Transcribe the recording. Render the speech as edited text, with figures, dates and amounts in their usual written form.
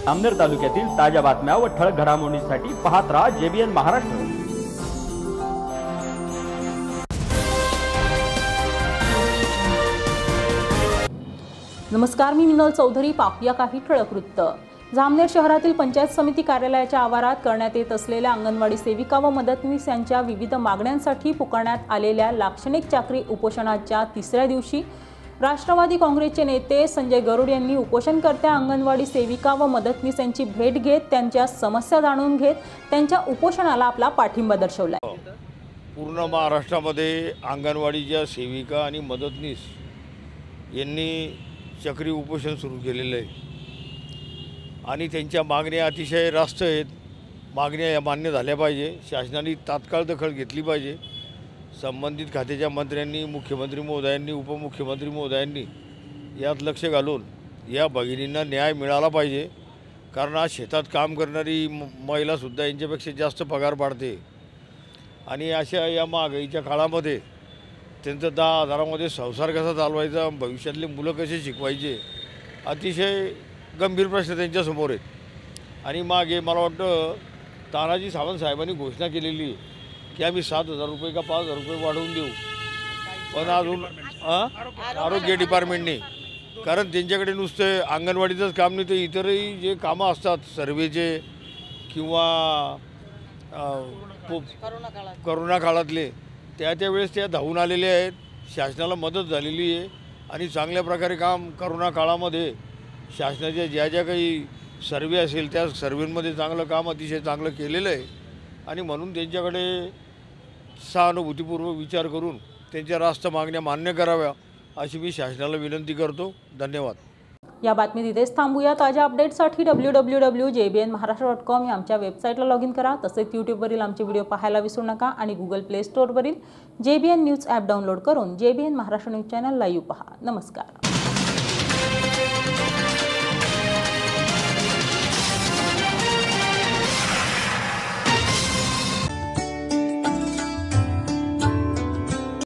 जामनेर तालुक्यातील ताज्या बातम्या व ठळक घडामोडींसाठी पाहत राहा JBN महाराष्ट्र। नमस्कार, मी मिनल चौधरी। पाहूया काही ठळक वृत्त। जामनेर शहरातील पंचायत समिती कार्यालयाच्या आवारात करण्यात येत असलेल्या अंगणवाडी सेविका व मदतनीस यांच्या विविध मागण्यांसाठी पुकारण्यात आलेल्या लाक्षणिक चाकरी उपोषणाच्या तिसऱ्या दिवशी राष्ट्रवादी काँग्रेसचे नेते संजय गरुड यांनी उपोषणकर्त्या अंगणवाडी सेविका व मदतनीस यांची भेट घेत त्यांच्या समस्या जाणून घेत त्यांच्या उपोषणाला आपला पाठिंबा दर्शवला। पूर्ण महाराष्ट्रामध्ये अंगणवाडीच्या सेविका आणि मदतनीस यांनी चक्री उपोषण सुरू केलेले आहे आणि त्यांच्या मागण्या अतिशय रास्त आहेत। मागण्या या मान्य झाल्या पाहिजे। शासनाने तात्काळ दखल घेतली पाहिजे। संबंधित खात्याच्या मंत्र्यांनी, मुख्यमंत्री महोदयांनी, उपमुख्यमंत्री महोदयांनी यात लक्ष घालून या भगिनींना न्याय मिळाला पाहिजे। कारण आज शेतात काम करणारी महिलासुद्धा यांच्यापेक्षा जास्त पगार पाडते आणि अशा या महागाईच्या काळामध्ये त्यांचं 10,000मध्ये संसार कसा चालवायचा, भविष्यातले मुलं कसे शिकवायचे, अतिशय गंभीर प्रश्न त्यांच्यासमोर आहेत। आणि मागे मला वाटतं तानाजी सावंत साहेबांनी घोषणा केलेली आहे की आम्ही 7,000 रुपये का 5,000 रुपये वाढवून देऊ, पण अजून आरोग्य डिपार्टमेंटने, कारण त्यांच्याकडे नुसते अंगणवाडीचंच काम नाही तर इतरही जे कामं असतात सर्वेचे किंवा करोना काळातले त्यावेळेस त्या धावून आलेले आहेत। शासनाला मदत झालेली आहे आणि चांगल्या प्रकारे काम करोना काळामध्ये शासनाच्या ज्या ज्या काही सर्वे असेल त्या सर्वेमध्ये चांगलं काम अतिशय चांगलं केलेलं आहे आणि म्हणून त्यांच्याकडे सहानुभूतीपूर्वक विचार करून त्यांच्या रास्त मागण्या मान्य कराव्या अशी मी शासनाला विनंती करतो। धन्यवाद। या बातमीत इथेच थांबूया। ताज्या अपडेट्ससाठी www.jbnmaharashtra.com या आमच्या वेबसाईटला लॉग इन करा। तसेच यूट्यूबवरील आमचे व्हिडिओ पाहायला विसरू नका आणि गुगल प्ले स्टोअरवरील JBN न्यूज ॲप डाउनलोड करून JBN Maharashtra news channel live पहा। नमस्कार।